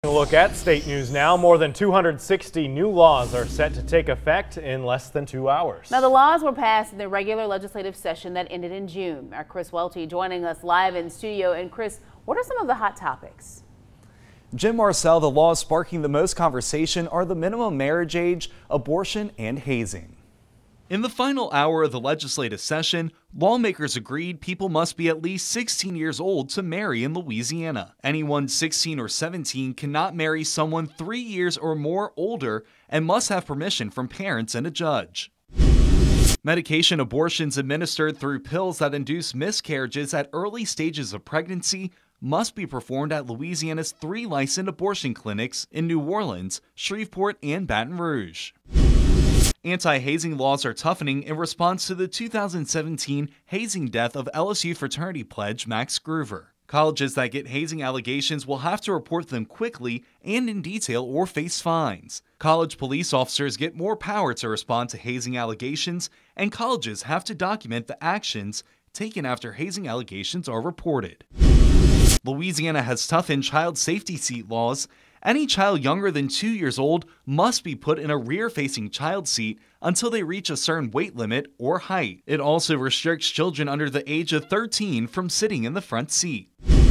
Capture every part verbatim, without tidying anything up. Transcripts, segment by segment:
A look at state news now. More than two hundred sixty new laws are set to take effect in less than two hours. Now, the laws were passed in the regular legislative session that ended in June. Our Chris Welty joining us live in studio. And Chris, what are some of the hot topics? Jim Marcel, the laws sparking the most conversation are the minimum marriage age, abortion, and hazing. In the final hour of the legislative session, lawmakers agreed people must be at least sixteen years old to marry in Louisiana. Anyone sixteen or seventeen cannot marry someone three years or more older and must have permission from parents and a judge. Medication abortions administered through pills that induce miscarriages at early stages of pregnancy must be performed at Louisiana's three licensed abortion clinics in New Orleans, Shreveport, and Baton Rouge. Anti-hazing laws are toughening in response to the two thousand seventeen hazing death of L S U fraternity pledge Max Groover. Colleges that get hazing allegations will have to report them quickly and in detail or face fines. College police officers get more power to respond to hazing allegations, and colleges have to document the actions taken after hazing allegations are reported. Louisiana has toughened child safety seat laws. Any child younger than two years old must be put in a rear-facing child seat until they reach a certain weight limit or height. It also restricts children under the age of thirteen from sitting in the front seat.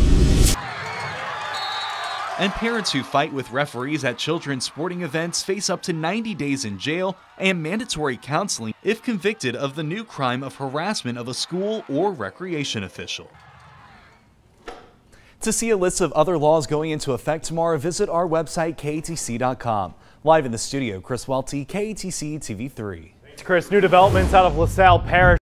And parents who fight with referees at children's sporting events face up to ninety days in jail and mandatory counseling if convicted of the new crime of harassment of a school or recreation official. To see a list of other laws going into effect tomorrow, visit our website, K A T C dot com. Live in the studio, Chris Welty, K A T C T V three. Chris, new developments out of LaSalle Parish.